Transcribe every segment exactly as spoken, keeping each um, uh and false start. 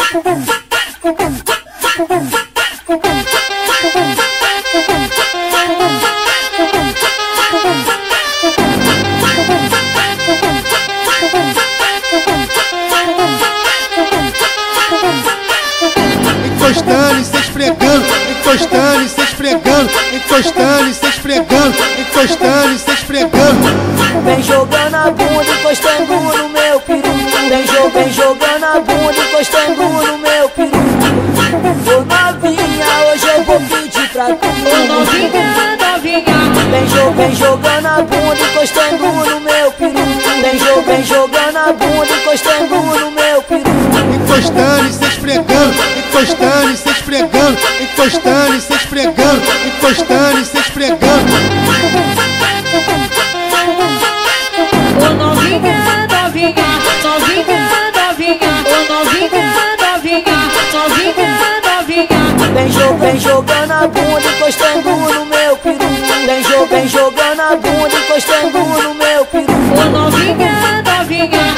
Encostando e se esfregando, encostando e se esfregando, encostando e se esfregando, encostando e se esfregando. Vem jogando a bunda, encostando no meu peru. Vem, jo vem jogando a bunda, encostando no meu peru. Ô novinha, hoje eu vou pedir pra tu. Ô novinha, novinha. Vem, jo vem jogando a bunda, encostando no meu peru. Vem, jo vem jogando a bunda, encostando no meu peru. Encostando e se esfregando, encostando e se esfregando, encostando e se esfregando, encostando e se esfregando. Ô novinha, novinha, novinha, novinha, ô novinha, novinha, novinha, novinha. Vem, jo vem jogando a bunda, encostando no meu peru. Vem, jo vem jogando a bunda, encostando no meu peru. Ô novinha, novinha.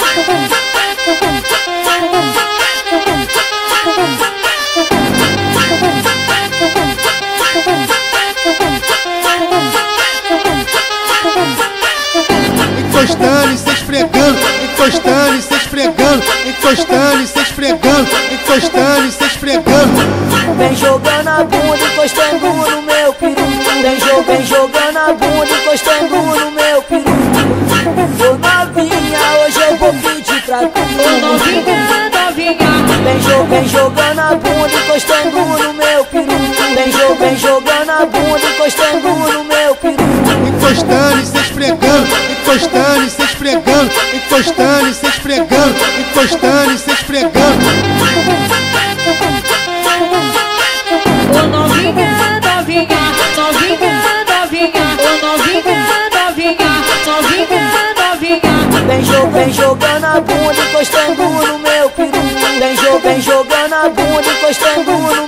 Encostando e se esfregando, encostando e se esfregando, encostando e se esfregando, encostando e se esfregando. Vem jogando a bunda, encostando no meu peru. Vem, jo vem jogando a bunda, encostando no meu peru. Ô novinha, hoje eu vou pedir pra tu. Ô novinha, novinha. Vem, jo vem jogando a bunda, encostando no meu peru. Vem, jo vem jogando a bunda, encostando no meu peru. Encostando e se esfregando, encostando e se esfregando, encostando e se esfregando, encostando e se esfregando. Ô novinha, novinha, novinha, novinha, ô novinha, novinha, novinha, novinha. Vem, jo vem jogando a bunda, encostando no meu peru. Vem, jo vem jogando a bunda, encostando no